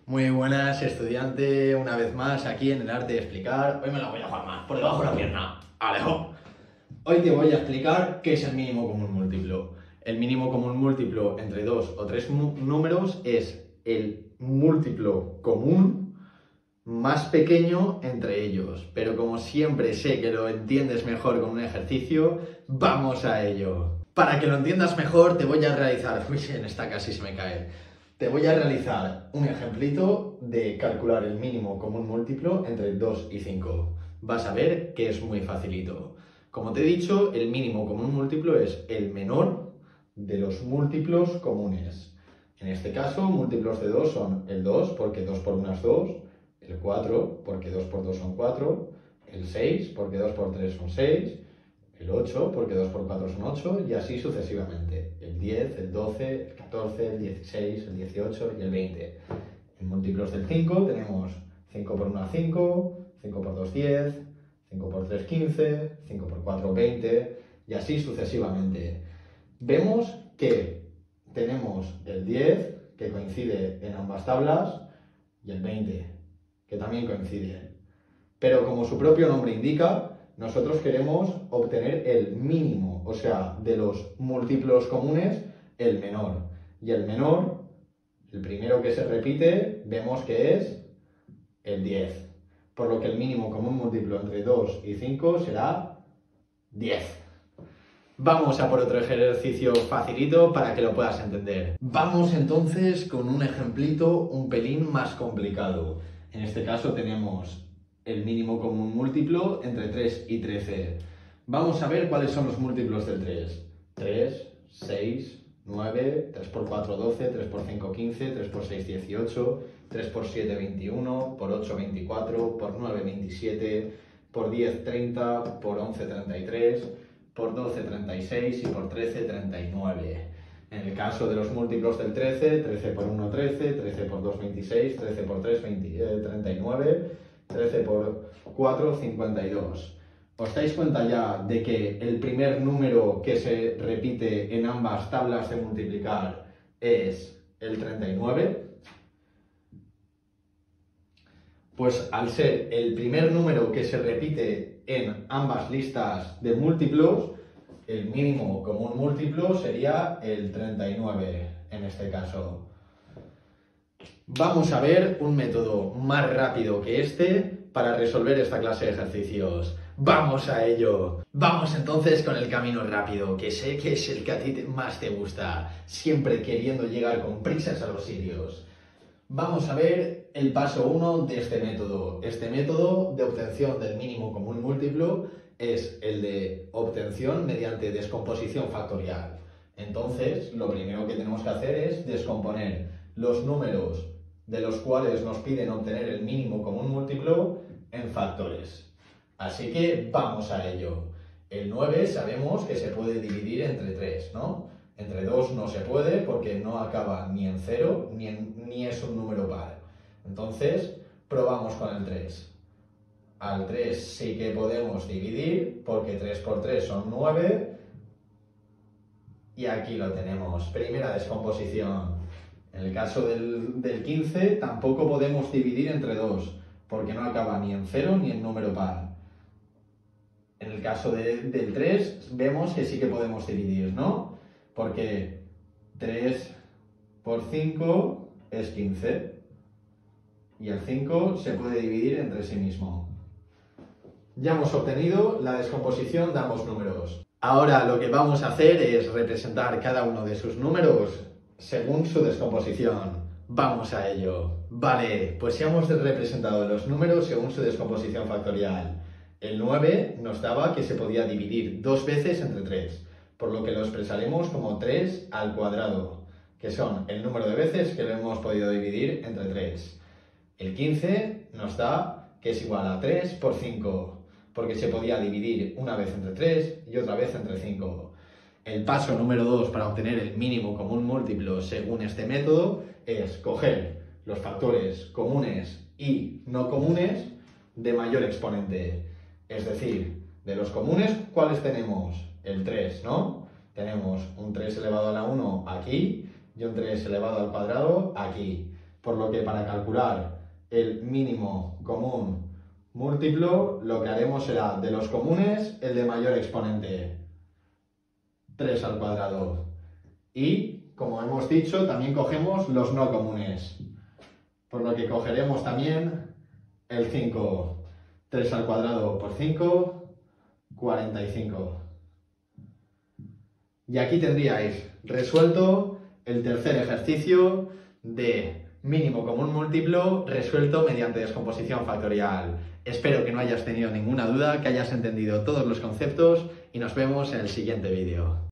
Muy buenas, estudiante, una vez más aquí en el arte de explicar. Hoy me la voy a jugar más, por debajo de la pierna. ¡Alejo! Hoy te voy a explicar qué es el mínimo común múltiplo. El mínimo común múltiplo entre dos o tres números es el múltiplo común más pequeño entre ellos. Pero como siempre sé que lo entiendes mejor con un ejercicio, vamos a ello. Para que lo entiendas mejor te voy a realizar... Uy, en esta casi se me cae. Te voy a realizar un ejemplito de calcular el mínimo común múltiplo entre 2 y 5. Vas a ver que es muy facilito. Como te he dicho, el mínimo común múltiplo es el menor de los múltiplos comunes. En este caso, múltiplos de 2 son el 2, porque 2 por 1 es 2, el 4, porque 2 por 2 son 4, el 6, porque 2 por 3 son 6, el 8, porque 2 por 4 son 8, y así sucesivamente. El 10, el 12, el 14, el 16, el 18 y el 20. En múltiplos del 5 tenemos 5 por 1, 5, 5 por 2, 10, 5 por 3, 15, 5 por 4, 20, y así sucesivamente. Vemos que tenemos el 10, que coincide en ambas tablas, y el 20, que también coincide. Pero como su propio nombre indica, nosotros queremos obtener el mínimo, o sea, de los múltiplos comunes, el menor. Y el menor, el primero que se repite, vemos que es el 10. Por lo que el mínimo común múltiplo entre 2 y 5 será 10. Vamos a por otro ejercicio facilito para que lo puedas entender. Vamos entonces con un ejemplito un pelín más complicado. En este caso tenemos el mínimo común múltiplo entre 3 y 13. Vamos a ver cuáles son los múltiplos del 3. 3, 6, 9, 3 por 4, 12, 3 por 5, 15, 3 por 6, 18, 3 por 7, 21, por 8, 24, por 9, 27, por 10, 30, por 11, 33, por 12, 36 y por 13, 39. En el caso de los múltiplos del 13, 13 por 1, 13, 13 por 2, 26, 13 por 3, 39, 13 por 4, 52. ¿Os dais cuenta ya de que el primer número que se repite en ambas tablas de multiplicar es el 39? Pues al ser el primer número que se repite en ambas listas de múltiplos, el mínimo común múltiplo sería el 39 en este caso. Vamos a ver un método más rápido que este para resolver esta clase de ejercicios. ¡Vamos a ello! Vamos entonces con el camino rápido, que sé que es el que a ti más te gusta, siempre queriendo llegar con prisas a los sitios. Vamos a ver el paso 1 de este método. Este método de obtención del mínimo común múltiplo es el de obtención mediante descomposición factorial. Entonces, lo primero que tenemos que hacer es descomponer los números de los cuales nos piden obtener el mínimo común múltiplo en factores. Así que vamos a ello. El 9 sabemos que se puede dividir entre 3, ¿no? Entre 2 no se puede porque no acaba ni en 0 ni es un número par. Entonces, probamos con el 3. Al 3 sí que podemos dividir porque 3 por 3 son 9. Y aquí lo tenemos. Primera descomposición. En el caso del 15 tampoco podemos dividir entre 2 porque no acaba ni en 0 ni en número par. En el caso del 3 vemos que sí que podemos dividir, ¿no? Porque 3 por 5 es 15 y el 5 se puede dividir entre sí mismo. Ya hemos obtenido la descomposición de ambos números. Ahora lo que vamos a hacer es representar cada uno de sus números según su descomposición. Vamos a ello. Vale, pues ya hemos representado los números según su descomposición factorial. El 9 nos daba que se podía dividir 2 veces entre 3, por lo que lo expresaremos como 3 al cuadrado, que son el número de veces que lo hemos podido dividir entre 3. El 15 nos da que es igual a 3 por 5, porque se podía dividir una vez entre 3 y otra vez entre 5. El paso número 2 para obtener el mínimo común múltiplo según este método es coger los factores comunes y no comunes de mayor exponente. Es decir, de los comunes, ¿cuáles tenemos? El 3, ¿no? Tenemos un 3 elevado a la 1 aquí y un 3 elevado al cuadrado aquí. Por lo que para calcular el mínimo común múltiplo, lo que haremos será de los comunes el de mayor exponente, 3 al cuadrado. Y, como hemos dicho, también cogemos los no comunes. Por lo que cogeremos también el 5. 3 al cuadrado por 5, 45. Y aquí tendríais resuelto el tercer ejercicio de mínimo común múltiplo resuelto mediante descomposición factorial. Espero que no hayas tenido ninguna duda, que hayas entendido todos los conceptos y nos vemos en el siguiente vídeo.